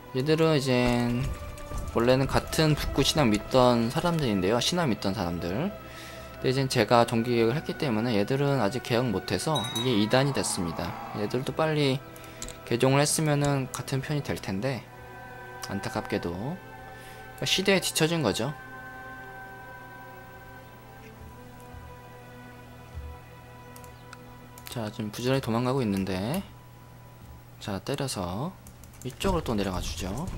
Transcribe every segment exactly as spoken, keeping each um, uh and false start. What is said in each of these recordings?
얘들은 이제 원래는 같은 북구 신앙 믿던 사람들인데요. 신앙 믿던 사람들. 근데 이제 제가 정기 개혁을 했기 때문에 얘들은 아직 개혁 못해서 이게 이 단이 됐습니다. 얘들도 빨리 개종을 했으면은 같은 편이 될 텐데 안타깝게도 그러니까 시대에 뒤처진 거죠. 자, 지금 부지런히 도망가고 있는데, 자, 때려서 이쪽으로 또 내려가 주죠.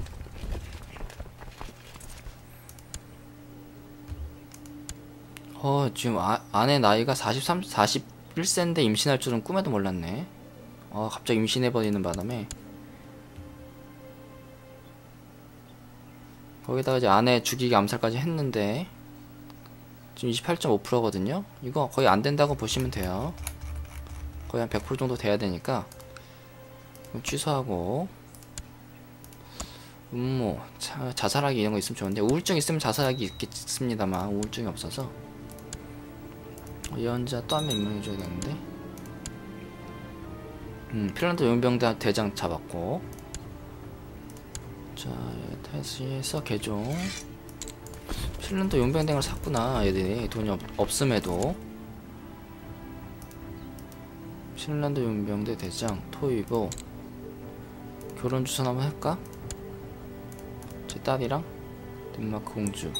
어, 지금 아, 아내 나이가 사십삼, 사십일 세인데 임신할 줄은 꿈에도 몰랐네. 어, 갑자기 임신해버리는 바람에 거기다가 이제 아내 죽이기 암살까지 했는데 지금 이십팔 점 오 퍼센트거든요 이거 거의 안된다고 보시면 돼요. 거의 한 백 퍼센트 정도 돼야 되니까 취소하고, 음모 자, 자살하기 이런 거 있으면 좋은데 우울증 있으면 자살하기 있겠습니다만 우울증이 없어서 예언자 또 한 명 임명해줘야겠는데. 음 핀란드 용병대 대장 잡았고, 자 다시 해서 개종. 핀란드 용병대를 샀구나 얘들이 돈이 없, 없음에도. 핀란드 용병대 대장 토이보 결혼 주선 한번 할까? 제 딸이랑 덴마크 공주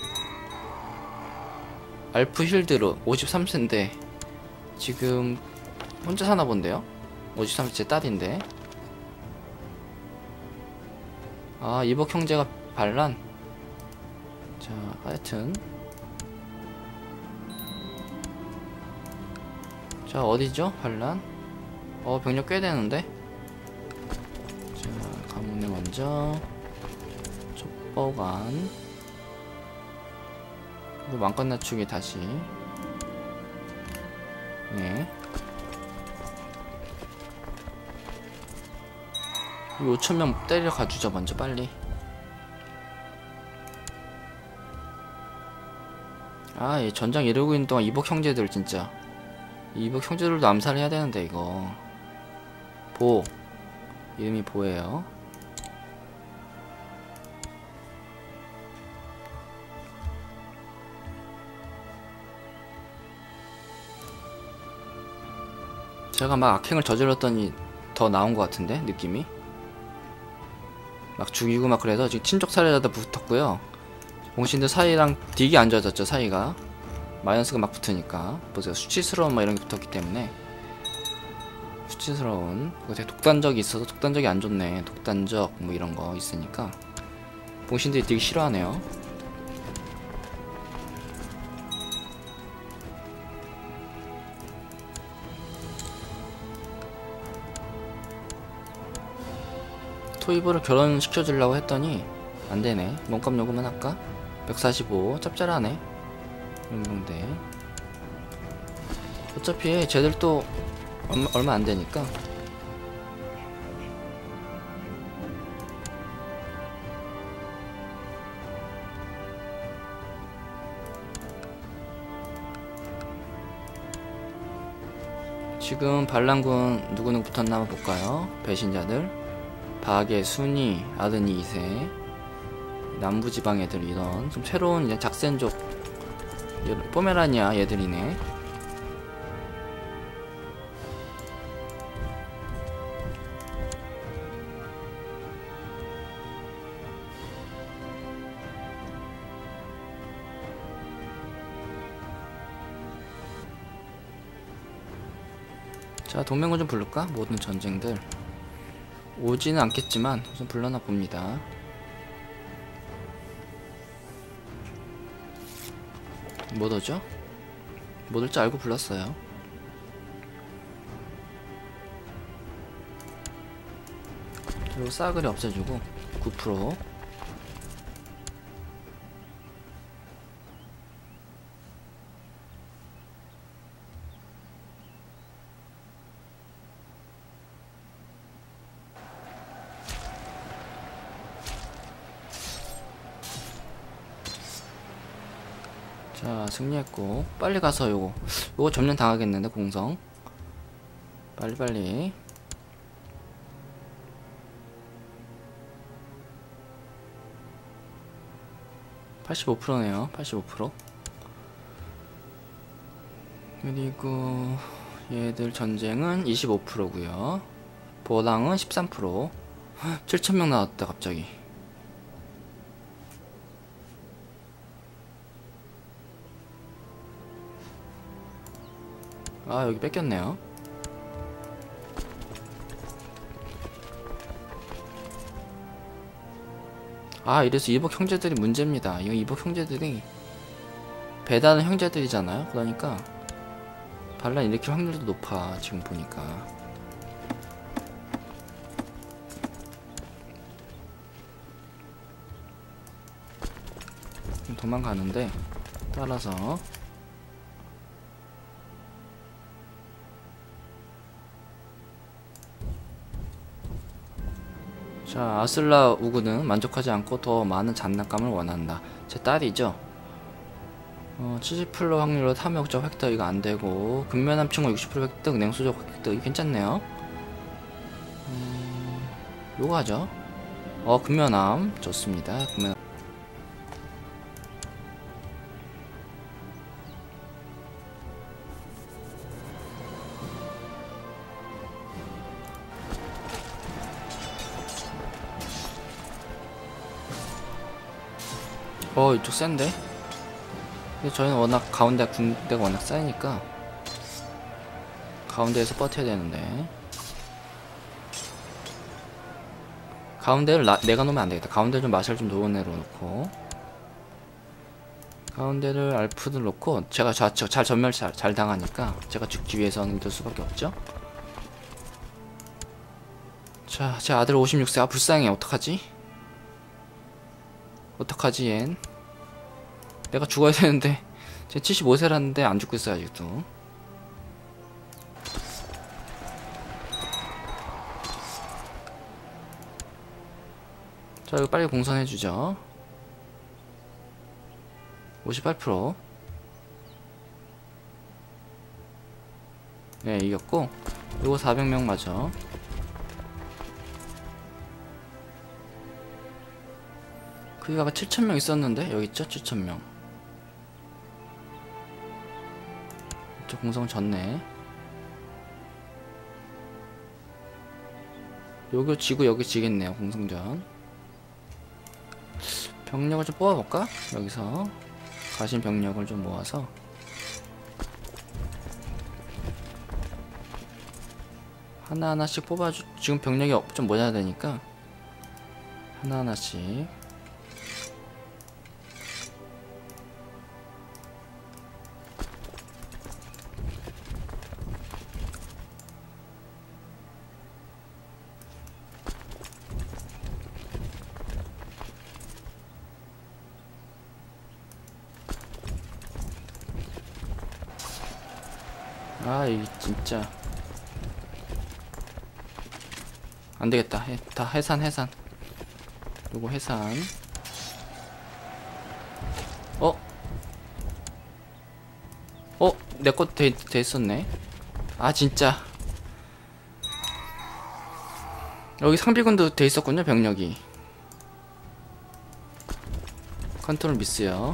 알프 힐드로 오십삼 세인데 지금 혼자 사나 본데요? 오십삼 세 제 딸인데. 아 이복 형제가 반란. 자 하여튼 자 어디죠 반란? 어 병력 꽤 되는데. 자 가문에 먼저 촉보관 그리고 왕권 낮추기 다시. 네 오천 명 때려 가주죠 먼저 빨리. 아, 이 전장 이러고 있는 동안 이복 형제들 진짜 이복 형제들도 암살해야 되는데 이거. 보 이름이 보예요. 제가 막 악행을 저질렀더니 더 나온 것 같은데 느낌이 막 죽이고 막 그래서 지금 친족 살해자도 붙었고요. 공신들 사이랑 되게 안 좋아졌죠 사이가. 마이너스가 막 붙으니까 보세요. 수치스러운 막 이런 게 붙었기 때문에 수치스러운 되게 독단적이 있어서 독단적이 안 좋네. 독단적 뭐 이런 거 있으니까 공신들이 되게 싫어하네요. 토이보를 결혼시켜주려고 했더니 안되네. 몸값 요금만 할까? 백사십오 짭짤하네 용병대. 어차피 쟤들 또 얼마, 얼마 안되니까. 지금 반란군 누구누구 붙었나 한번 볼까요? 배신자들 박의 순이 아드니 이 세 남부지방 애들 이런 좀 새로운 이제 작센족 포메라니아 얘들이네. 자 동맹군 좀 부를까? 모든 전쟁들 오지는 않겠지만 우선 불러나 봅니다. 못 오죠? 못 올 줄 알고 불렀어요. 그리고 싸그리 없애주고 구 퍼센트. 자 승리했고 빨리 가서 요거 요거 점령 당하겠는데 공성 빨리빨리. 팔십오 퍼센트네요. 팔십오 퍼센트. 그리고 얘들 전쟁은 이십오 퍼센트고요. 보랑은 십삼 퍼센트. 칠천 명 나왔다 갑자기. 아 여기 뺏겼네요. 아 이래서 이복 형제들이 문제입니다. 이거 이복 형제들이 배다는 형제들이잖아요. 그러니까 반란 일으킬 확률도 높아 지금 보니까. 도망가는데 따라서 자 아슬라 우구는 만족하지 않고 더 많은 장난감을 원한다. 제 딸이죠. 어, 칠십 퍼센트 확률로 탐욕적 획득 이거 안되고 근면함 층호 육십 퍼센트 획득 냉수적 획득 이거 괜찮네요. 음, 요거 하죠. 어 근면함 좋습니다. 근면함. 어 이쪽 센데? 근데 저희는 워낙 가운데 군대가 워낙 쌓이니까 가운데에서 버텨야 되는데 가운데를 나, 내가 놓으면 안되겠다. 가운데 좀 마샬 좀 좋은 애로 놓고 가운데를 알프를 놓고 제가 좌측 잘 전멸 잘, 잘 당하니까 제가 죽기 위해서는 이럴 수밖에 없죠. 자 제 아들 오십육 세. 아 불쌍해. 어떡하지? 어떡하지 얜. 내가 죽어야 되는데 쟤 칠십오 세라는데 안 죽고 있어요 아직도. 자 이거 빨리 공선해주죠. 오십팔 퍼센트. 네 이겼고 이거 사백 명 맞아. 그게 아까 칠천 명 있었는데 여기 있죠. 칠천 명. 저 공성 졌네. 여기 지고 여기 지겠네요. 공성전. 병력을 좀 뽑아볼까? 여기서 가신 병력을 좀 모아서 하나하나씩 뽑아주. 지금 병력이 좀 모자라 되니까 하나하나씩. 아, 이 진짜 안 되겠다. 해, 다 해산, 해산. 요거 해산. 어? 어? 내 것 돼, 돼 있었네. 아, 진짜. 여기 상비군도 돼 있었군요, 병력이. 컨트롤 미스요.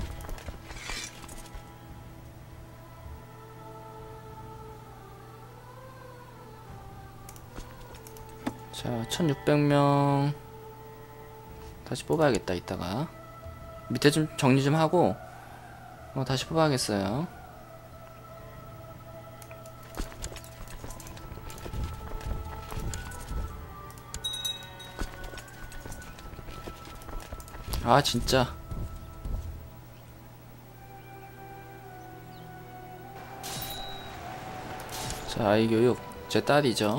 자, 천육백 명 다시 뽑아야겠다. 이따가 밑에 좀 정리 좀 하고 어, 다시 뽑아야겠어요. 아 진짜. 자, 아이교육 제 딸이죠.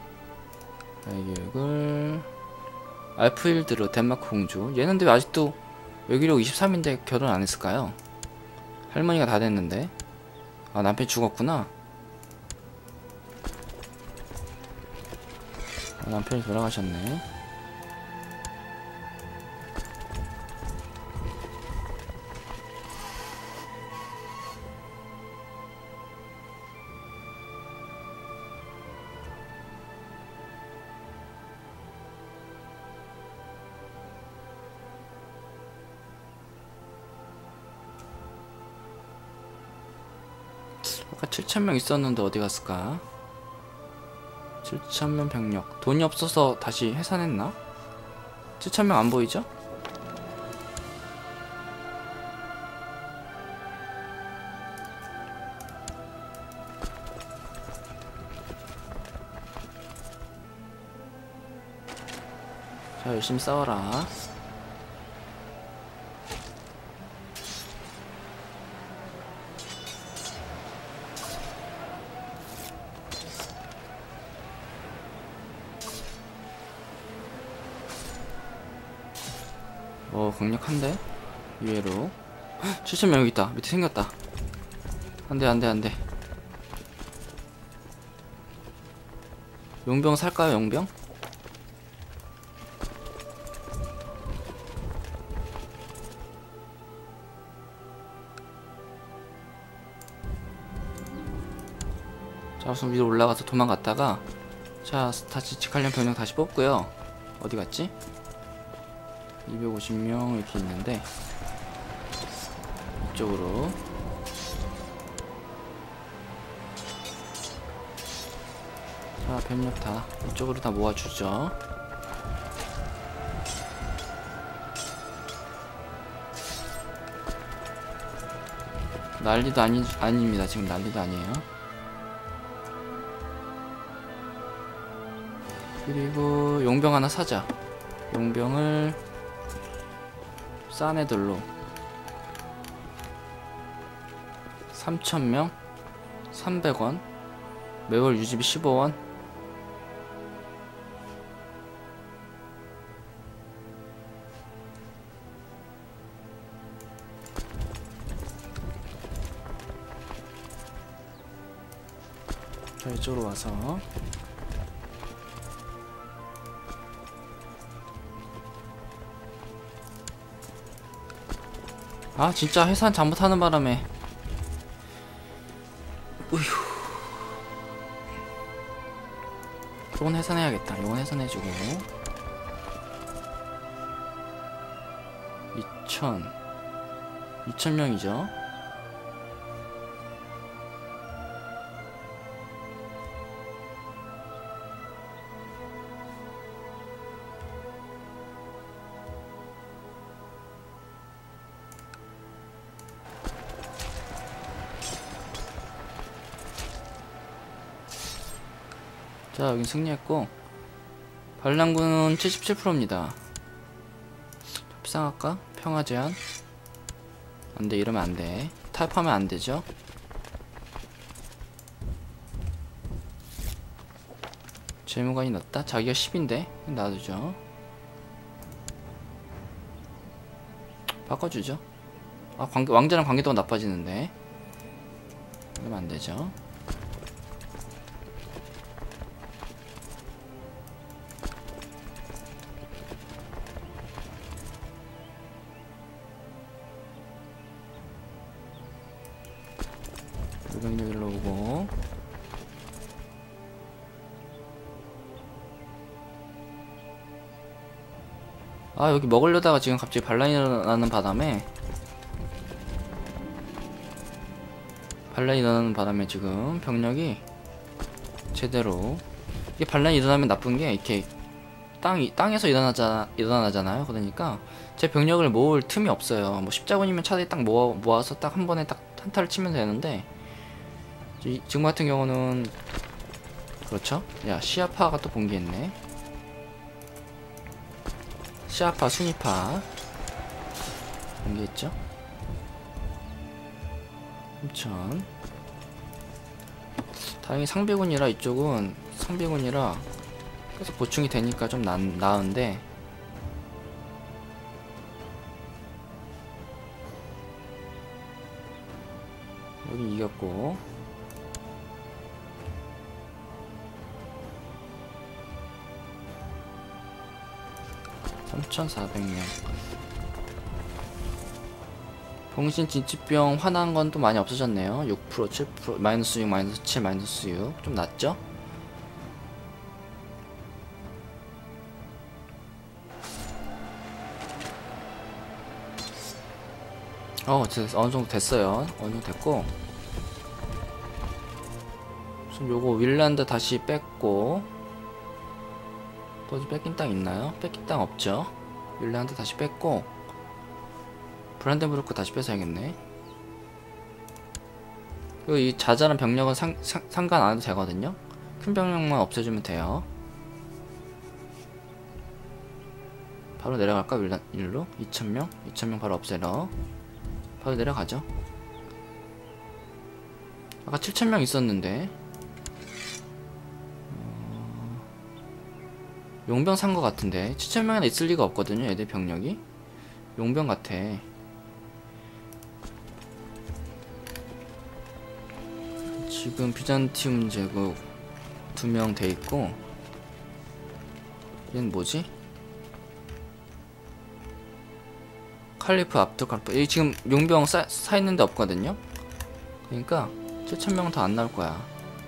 아이교육을 알프힐드로 덴마크 공주. 얘는 근데 왜 아직도 외교력 이십삼인데 결혼 안 했을까요? 할머니가 다 됐는데. 아, 남편이 죽었구나. 아, 남편이 돌아가셨네. 아까 칠천 명 있었는데 어디 갔을까? 칠천 명 병력. 돈이 없어서 다시 해산했나? 칠천 명 안 보이죠? 자, 열심히 싸워라. 어, 강력한데? 의외로. 칠천 명 여기 있다. 밑에 생겼다. 안돼, 안돼, 안돼. 용병 살까요, 용병? 자, 우선 위로 올라가서 도망갔다가, 자, 다시 직관련 병력 다시 뽑고요. 어디 갔지? 이백오십 명 이렇게 있는데, 이쪽으로. 자, 병력 다 이쪽으로 다 모아주죠. 난리도 아니, 아닙니다. 지금 난리도 아니에요. 그리고 용병 하나 사자. 용병을 싼 애들로 삼천 명 삼백 원, 매월 유지비 십오 원. 자, 이쪽으로 와서 아, 진짜 해산 잘못하는 바람에 우휴. 요건 해산해야겠다. 요건 해산해주고 이천 이천 명이죠. 자, 여긴 승리했고 반란군은 칠십칠 퍼센트입니다. 협상할까? 평화 제한? 안돼, 이러면 안돼. 타협하면 안되죠. 재무관이 낮다? 자기가 십인데 놔두죠. 바꿔주죠. 아, 관계, 왕자랑 관계도가 나빠지는데 이러면 안되죠. 병력 일로 오고 아, 여기 먹으려다가 지금 갑자기 반란이 일어나는 바람에 반란이 일어나는 바람에 지금 병력이 제대로 이게 반란이 일어나면 나쁜게 이렇게 땅이 땅에서 일어나자 일어나잖아요. 그러니까 제 병력을 모을 틈이 없어요. 뭐 십자군이면 차라리 딱 모아, 모아서 딱 한 번에 딱 한타를 치면 되는데 이, 지금 같은 경우는 그렇죠. 야, 시아파가 또 봉기했네. 시아파, 순위파 봉기했죠. 삼천. 다행히 상비군이라 이쪽은 상비군이라 계속 보충이 되니까 좀 나, 나은데 여기 이겼고 삼천사백 명. 봉신 진치병 화난 건 또 많이 없어졌네요. 육 퍼센트, 칠 퍼센트, 마이너스 육, 마이너스 칠, 마이너스 육. 좀 낮죠? 어, 어느 정도 됐어요. 어느 정도 됐고. 좀 요거 윌란드 다시 뺐고, 또 뺏긴 땅 있나요? 뺏긴 땅 없죠. 윌란드 다시 뺐고, 브란덴부르크 다시 뺏어야겠네. 그리고 이 자잘한 병력은 상, 상, 상관 안 해도 되거든요. 큰 병력만 없애주면 돼요. 바로 내려갈까? 윌란, 일로? 이천 명? 이천 명 바로 없애러 바로 내려가죠. 아까 칠천 명 있었는데 어... 용병 산 거 같은데 칠천 명이나 있을 리가 없거든요. 애들 병력이 용병 같아. 지금 비잔티움 제국 두 명 돼 있고, 얘는 뭐지? 칼리프 압두칼프. 이 지금 용병 사, 사 있는데 없거든요. 그러니까 칠천 명은 더 안 나올 거야.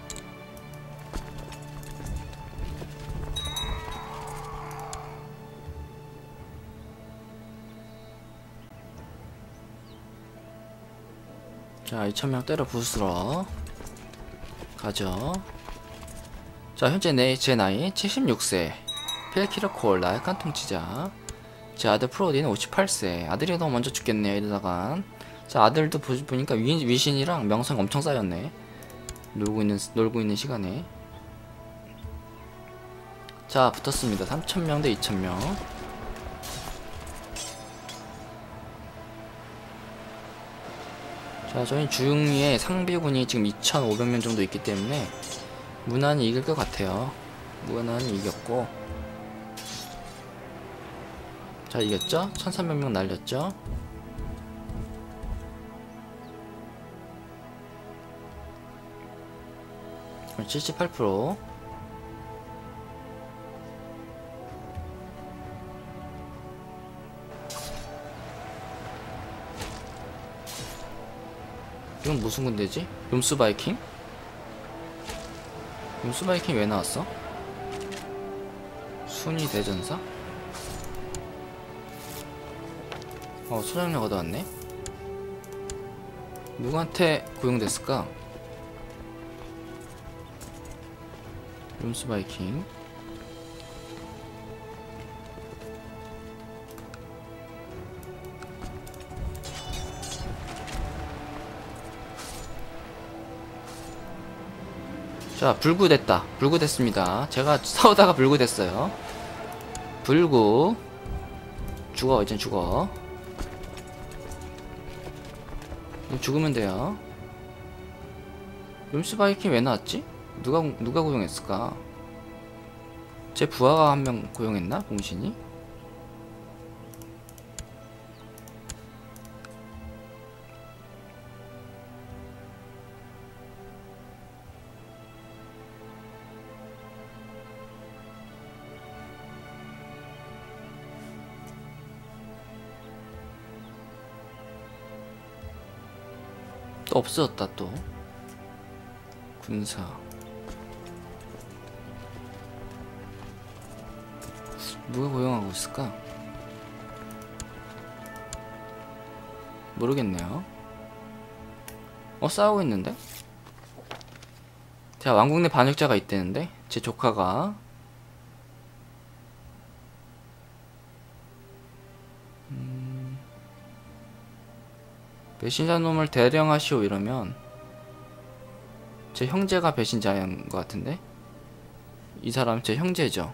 자, 이천 명 때려 부수러 가죠. 자, 현재 내, 제 나이 칠십육 세. 필키르콜 나약한 통치자. 제 아들 프로디는 오십팔 세. 아들이 너무 먼저 죽겠네요. 이러다간. 자, 아들도 보, 보니까 위, 위신이랑 명성 엄청 쌓였네. 놀고 있는 놀고 있는 시간에. 자, 붙었습니다. 삼천 명 대 이천 명. 자, 저희 중위에 상비군이 지금 이천오백 명 정도 있기 때문에 무난히 이길 것 같아요. 무난히 이겼고, 자, 이겼죠? 천삼백 명 날렸죠? 칠십팔 퍼센트. 이건 무슨 군대지? 룸스 바이킹? 룸스 바이킹 왜 나왔어? 순위 대전사? 어, 소장력 얻어왔네? 누구한테 고용됐을까? 룸스 바이킹. 자, 불구됐다. 불구됐습니다. 제가 싸우다가 불구됐어요. 불구. 죽어, 이젠 죽어. 죽으면 돼요. 룸스 바이킹 왜 나왔지? 누가, 누가 고용했을까? 제 부하가 한 명 고용했나? 공신이? 또 없어졌다. 또 군사. 누가 고용하고 있을까? 모르겠네요. 어, 싸우고 있는데? 자, 왕국 내 반역자가 있대는데? 제 조카가. 음... 배신자 놈을 대령하시오 이러면 제 형제가 배신자인 것 같은데? 이 사람 제 형제죠.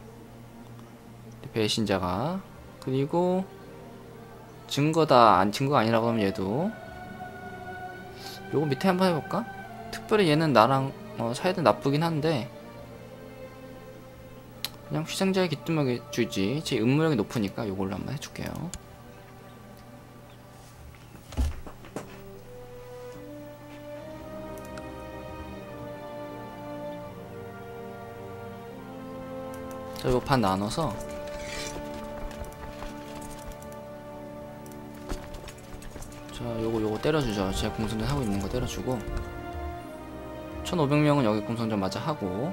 배신자가. 그리고 증거다. 안 증거가 아니라고 하면 얘도. 요거 밑에 한번 해볼까? 특별히 얘는 나랑 어, 사이도 나쁘긴 한데 그냥 희생자의 기쁨을 주지. 제 음무력이 높으니까 요걸로 한번 해줄게요. 자, 이거 반 나눠서 자, 요거 요거 때려주죠. 제가 공성전 하고 있는 거 때려주고, 천오백 명은 여기 공성전 마저 하고,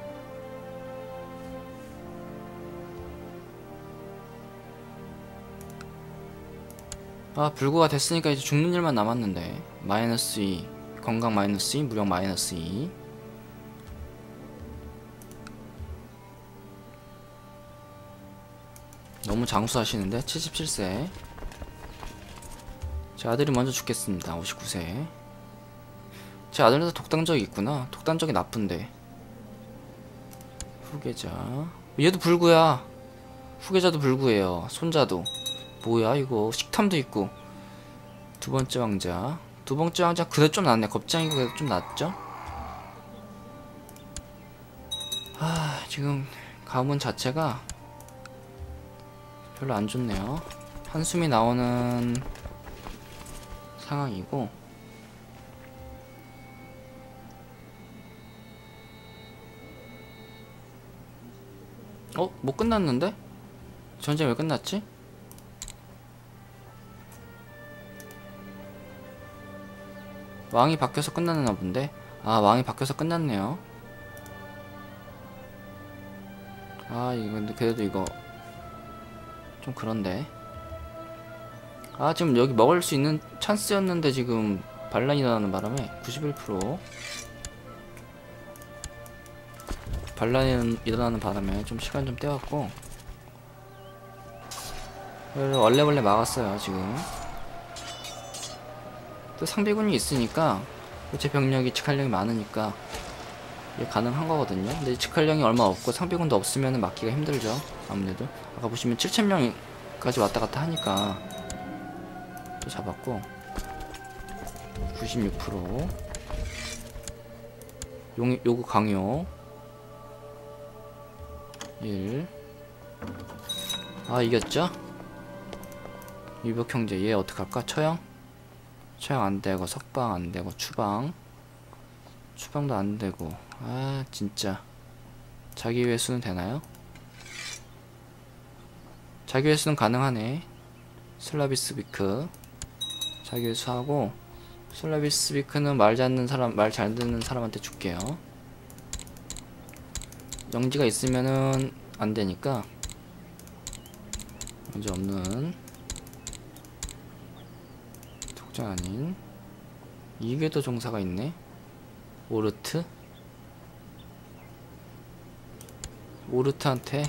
아, 불구가 됐으니까 이제 죽는 일만 남았는데 마이너스 이, 건강 마이너스 이, 무력 마이너스 이. 너무 장수하시는데. 칠십칠 세. 제 아들이 먼저 죽겠습니다. 오십구 세. 제 아들도 독단적이 있구나. 독단적이 나쁜데. 후계자. 얘도 불구야. 후계자도 불구예요. 손자도. 뭐야 이거. 식탐도 있고. 두 번째 왕자. 두 번째 왕자 그래도 좀 낫네. 겁장이고 그래도 좀 낫죠? 아, 지금 가문 자체가 별로 안 좋네요. 한숨이 나오는 상황이고. 어? 뭐 끝났는데? 전쟁 왜 끝났지? 왕이 바뀌어서 끝났나 본데? 아, 왕이 바뀌어서 끝났네요. 아, 이거 근데 그래도 이거 좀 그런데. 아, 지금 여기 먹을 수 있는 찬스였는데 지금 반란이 일어나는 바람에 구십일 퍼센트 반란이 일어나는 바람에 좀 시간 좀 떼었고, 그래서 원래 원래 막았어요 지금. 또 상비군이 있으니까 제 병력이 직할력이 많으니까 이게 가능한 거거든요. 근데 직할력이 얼마 없고 상비군도 없으면 막기가 힘들죠. 아무래도 아까 보시면 칠천 명까지 왔다 갔다 하니까 또 잡았고. 구십육 퍼센트 용, 요구 강요 일. 아, 이겼죠? 유벽 형제 얘 어떡할까? 처형? 처형 안되고, 석방 안되고, 추방 추방도 안되고. 아, 진짜 자기 회수는 되나요? 자기 회수는 가능하네. 슬라비스비크 자기 회수하고, 슬라비스비크는 말 잘 듣는 사람, 말 잘 듣는 사람한테 줄게요. 영지가 있으면은 안되니까 문제 없는 독자 아닌 이게도 종사가 있네. 오르트 오르트한테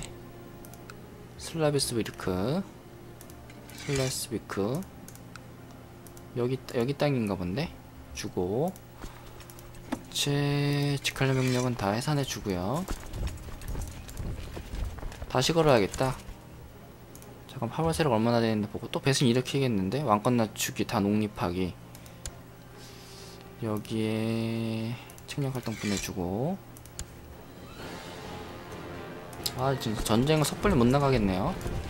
슬라비스비크 슬라비스비크 여기 여기 땅인가 본데 주고, 제 직할려 명령은 다 해산해 주고요. 다시 걸어야겠다. 잠깐 팔월 세력 얼마나 되는데 보고 또 배승 일으키겠는데. 왕권 낮추기 다 농립하기. 여기에 책략활동 보내주고. 아, 진짜 전쟁은 섣불리 못 나가겠네요.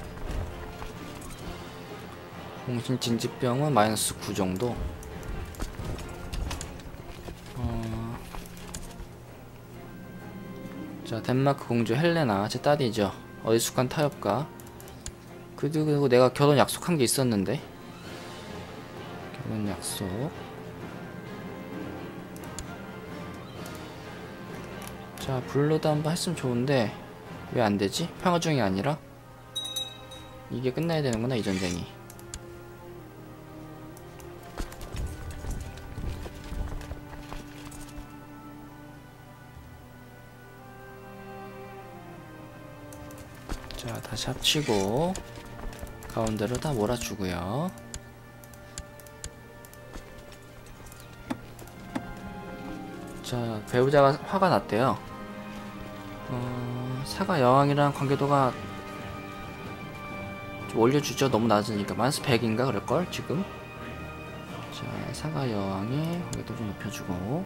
공신 진지병은 마이너스 구 정도. 어... 자, 덴마크 공주 헬레나 제 딸이죠. 어리숙한 타협가. 그리고 내가 결혼 약속한 게 있었는데. 결혼 약속. 자, 블루도 한번 했으면 좋은데 왜 안되지? 평화 중이 아니라 이게 끝나야 되는구나, 이 전쟁이. 자, 다시 합치고 가운데로 다 몰아주고요. 자, 배우자가 화가 났대요. 어, 사가 여왕이랑 관계도가 좀 올려주죠. 너무 낮으니까. 마이너스 백인가 그럴걸 지금. 자, 사가 여왕의 관계도 좀 높여주고.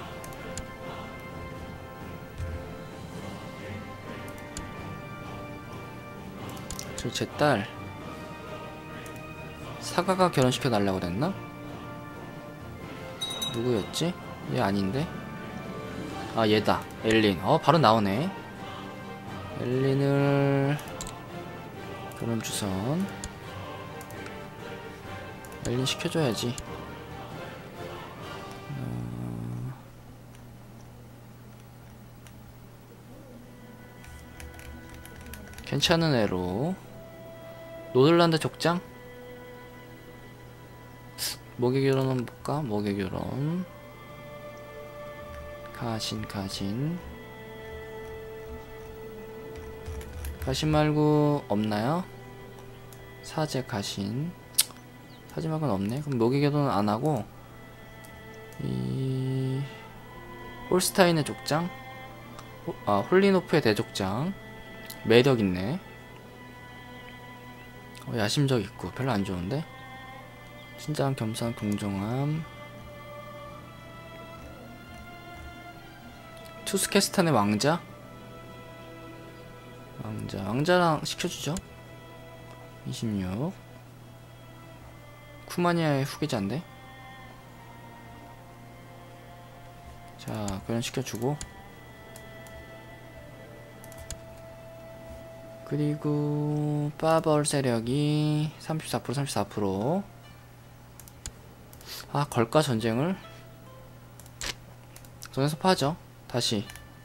저 제 딸 사가가 결혼시켜 달라고 그랬나? 누구였지? 얘 아닌데? 아, 얘다. 엘린. 어, 바로 나오네. 엘린을 결혼 주선. 엘린 시켜줘야지. 어... 괜찮은 애로. 노들란드 족장? 목의 결혼은 볼까? 목의 결혼. 가신 가신 가신 말고 없나요? 사제 가신. 사제막은 없네. 그럼 모기교도는 안하고 이 홀스타인의 족장, 아 홀리노프의 대족장. 매력있네. 어, 야심적 있고 별로 안좋은데. 친절한 겸손한 공정함. 투스케스탄의 왕자. 왕자 왕자랑 시켜주죠. 이십육. 쿠마니아의 후계자인데. 자 교련시켜주고, 그리고 빠벌 세력이 삼십사 퍼센트 삼십사 퍼센트. 아 걸까 전쟁을? 전에서 파죠. 다시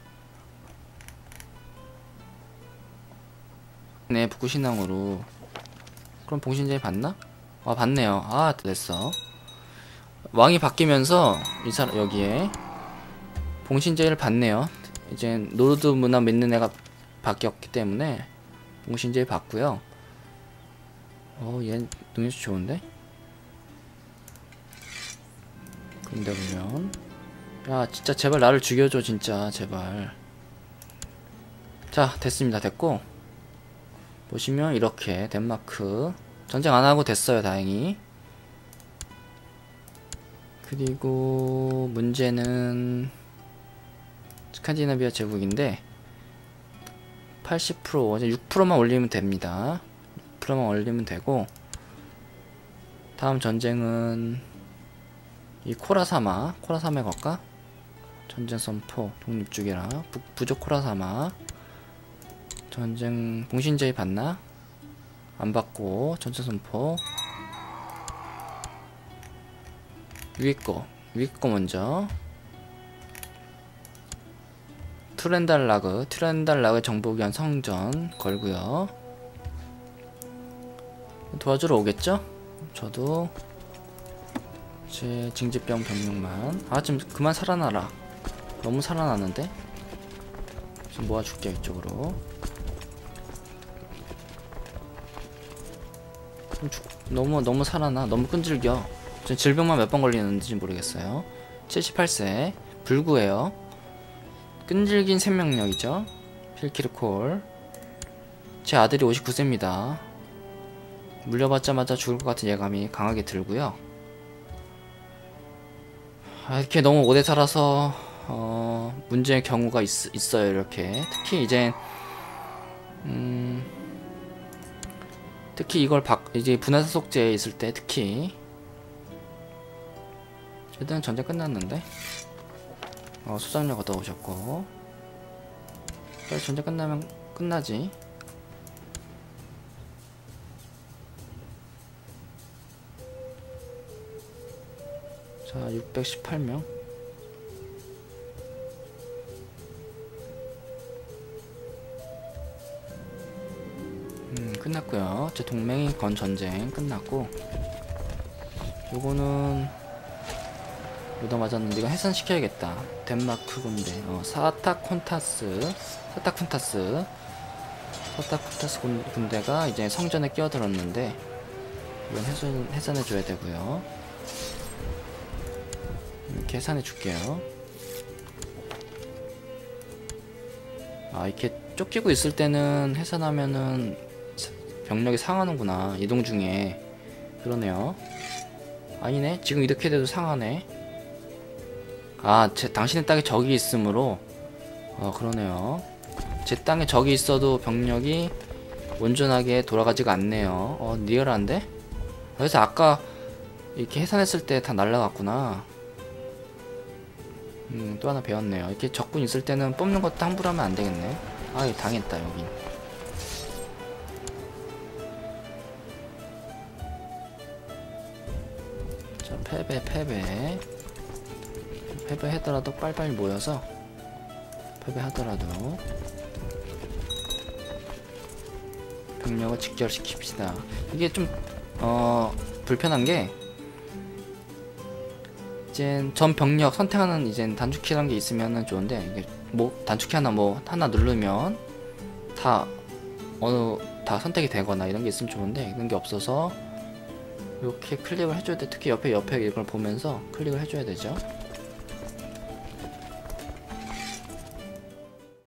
네 북구신앙으로. 그럼 봉신제의 받나? 아 받네요. 아 됐어. 왕이 바뀌면서 이 사람 여기에 봉신제를 받네요. 이제 노르드 문화 믿는 애가 바뀌었기 때문에 봉신제 받고요. 어, 얘 능력치 좋은데? 근데 보면, 야 진짜 제발 나를 죽여줘 진짜 제발. 자 됐습니다. 됐고 보시면 이렇게 덴마크 전쟁 안하고 됐어요 다행히. 그리고 문제는 스칸디나비아 제국인데 팔십 퍼센트, 육 퍼센트만 올리면 됩니다. 육 퍼센트만 올리면 되고, 다음 전쟁은 이 코라사마, 코라사마에 걸까? 전쟁 선포, 독립주기라, 부, 부족 코라사마. 전쟁, 봉신제의 받나? 안 받고, 전쟁 선포. 위에 거, 위에 거 먼저. 투렌달라그, 투렌달라그 정복위한 성전 걸고요. 도와주러 오겠죠? 저도 제 징집병 병력만. 아 좀 그만 살아나라. 너무 살아나는데? 좀 모아줄게요 이쪽으로. 좀 죽, 너무 너무 살아나. 너무 끈질겨. 전 질병만 몇 번 걸리는지 모르겠어요. 칠십팔 세 불구예요. 끈질긴 생명력이죠. 필키르콜. 제 아들이 오십구 세입니다 물려받자마자 죽을 것 같은 예감이 강하게 들고요. 아, 이렇게 너무 오래 살아서 어, 문제의 경우가 있, 있어요. 이렇게 특히 이제 음, 특히 이걸 박, 이제 분해사속제에 있을 때 특히. 일단 전쟁 끝났는데 어, 수장력 얻어오셨고, 빨리 전쟁 끝나면 끝나지. 자 육백십팔 명. 음 끝났고요. 제 동맹이 건 전쟁 끝났고, 요거는 여기다 맞았는데 이거 해산시켜야겠다. 덴마크 군대. 어, 사타콘타스. 사타콘타스. 사타콘타스 군대가 이제 성전에 끼어들었는데, 이건 해산, 해산해줘야 되고요. 이렇게 해산해줄게요. 아, 이렇게 쫓기고 있을 때는 해산하면은 병력이 상하는구나. 이동 중에. 그러네요. 아니네. 지금 이렇게 돼도 상하네. 아, 제, 당신의 땅에 적이 있으므로. 어, 그러네요. 제 땅에 적이 있어도 병력이 온전하게 돌아가지가 않네요. 어, 리얼한데? 그래서 아까 이렇게 해산했을 때 다 날라갔구나. 음, 또 하나 배웠네요. 이렇게 적군 있을 때는 뽑는 것도 함부로 하면 안 되겠네. 아, 당했다, 여긴. 자, 패배, 패배. 패배하더라도 빨리빨리 모여서 패배하더라도 병력을 직결시킵시다. 이게 좀 어 불편한게, 이젠 전 병력 선택하는 이젠 단축키라는 게 있으면은 좋은데, 이게 뭐 단축키 하나 뭐 하나 누르면 다 어느 다 선택이 되거나 이런 게 있으면 좋은데 이런 게 없어서 이렇게 클릭을 해줘야 돼. 특히 옆에 옆에 이걸 보면서 클릭을 해줘야 되죠.